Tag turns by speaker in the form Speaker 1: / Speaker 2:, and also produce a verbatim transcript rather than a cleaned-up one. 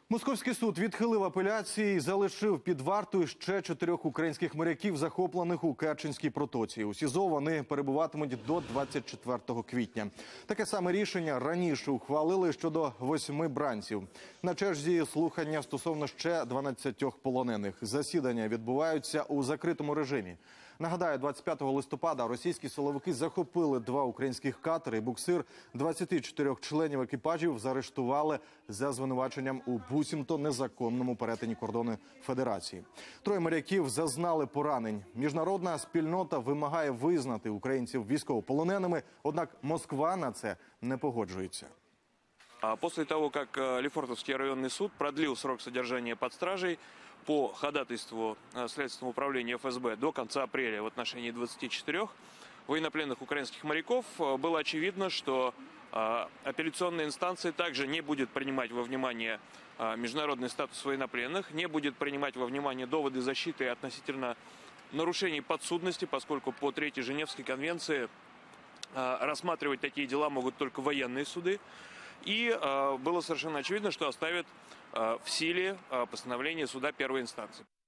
Speaker 1: Московський суд відхилив апеляції і залишив під вартою ще чотирьох українських моряків, захоплених у Керченській протоці. У СІЗО вони перебуватимуть до двадцять четвертого квітня. Таке саме рішення раніше ухвалили щодо восьми бранців. На черзі слухання стосовно ще дванадцятьох полонених. Засідання відбуваються у закритому режимі. Нагадаю, двадцять п'ятого листопада російські силовики захопили два українських катери і буксир. двадцять чотири членів екіпажів заарештували за звинуваченням у буцімто незаконному перетині кордону Федерації. Троє моряків зазнали поранень. Міжнародна спільнота вимагає визнати українців військовополоненими, однак Москва на це не погоджується.
Speaker 2: После того, как Лефортовский районный суд продлил срок содержания под стражей по ходатайству Следственного управления ФСБ до конца апреля в отношении двадцати четырёх военнопленных украинских моряков, было очевидно, что апелляционная инстанция также не будет принимать во внимание международный статус военнопленных, не будет принимать во внимание доводы защиты относительно нарушений подсудности, поскольку по Третьей Женевской конвенции рассматривать такие дела могут только военные суды. И э, было совершенно очевидно, что оставят э, в силе э, постановление суда первой инстанции.